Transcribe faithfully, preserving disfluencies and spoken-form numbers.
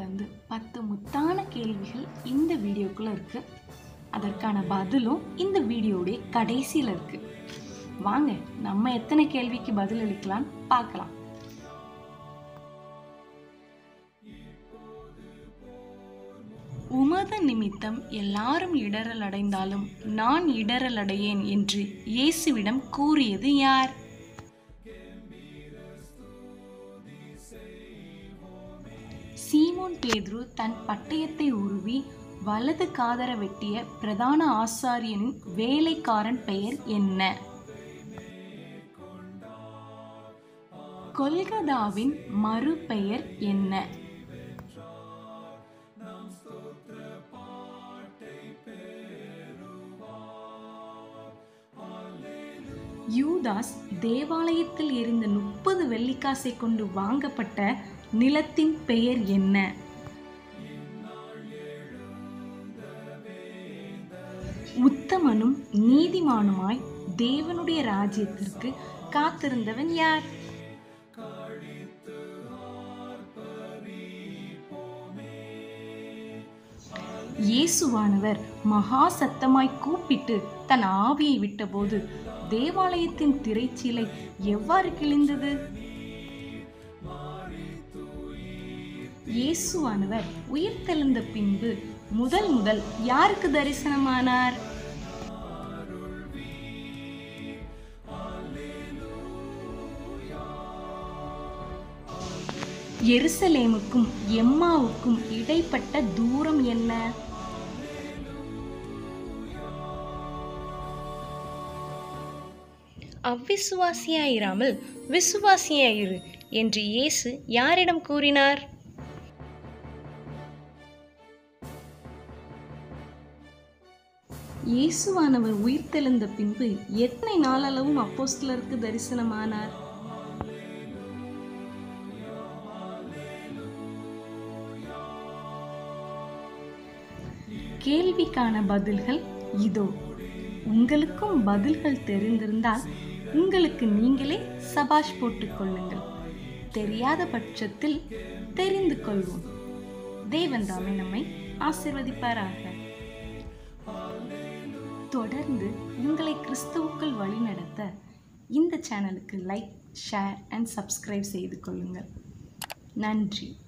இருந்து பத்து முத்தான கேள்விகள் இந்த வீடியோக்குள்ள இருக்கு. அதற்கான பதிலும் இந்த வீடியோடைய கடைசியில் இருக்கு. வாங்க நம்ம எத்தனை கேள்விக்கு பதில் அளிக்கலாம் பார்க்கலாம். உமது நிமித்தம் எல்லாரும் இடறல் அடைந்தாலும் நான் இடறல் அடையேன் என்று இயேசுவிடம் கூறியது யார்? சீமோன் பேதுரு தன் பட்டயத்தை உருவி வலது காதர வெட்டிய பிரதான ஆசாரியனின் வேலைக்காரன் பெயர் என்ன? கொல்கதாவின் மறு பெயர் என்ன? யூதாஸ் தேவாலயத்தில் இருந்த முப்பது வெள்ளிக்காசை கொண்டு வாங்கப்பட்ட நிலத்தின் பெயர் என்ன? உத்தமனும் நீதிமானுமாய் தேவனுடைய ராஜ்யத்திற்கு காத்திருந்தவன் யார்? இயேசுவானவர் மகா சத்தமாய் கூப்பிட்டு தன் ஆவியை விட்டபோது தேவாலயத்தின் திரைச்சீலை எவ்வாறு கிழிந்தது? இயேசுவானவர் உயிர்த்தெழுந்த பின்பு முதல் முதல் யாருக்கு தரிசனமானார்? எருசலேமுக்கும் எம்மாவுக்கும் இடைப்பட்ட தூரம் என்ன? அவ்விசுவாசியாயிராமல் விசுவாசியாயிரு என்று இயேசு யாரிடம் கூறினார்? இயேசுவானவர் உயிர்த்தெழுந்த பின்பு எத்தனை நாளளவும் அப்போஸ்தலருக்கு தரிசனமானார்? கேள்விக்கான பதில்கள் இதோ. உங்களுக்கும் பதில்கள் தெரிந்திருந்தால் உங்களுக்கு நீங்களே சபாஷ் போட்டுக் கொள்ளுங்கள். தெரியாத பட்சத்தில் தெரிந்து கொள்வோம். தேவன் தாமே நம்மை ஆசீர்வதிப்பாராக. தொடர்ந்து உங்களை கிறிஸ்துவுக்குள் வழிநடத்த இந்த சேனலுக்கு லைக், ஷேர் அண்ட் சப்ஸ்கிரைப் செய்து கொள்ளுங்கள். நன்றி.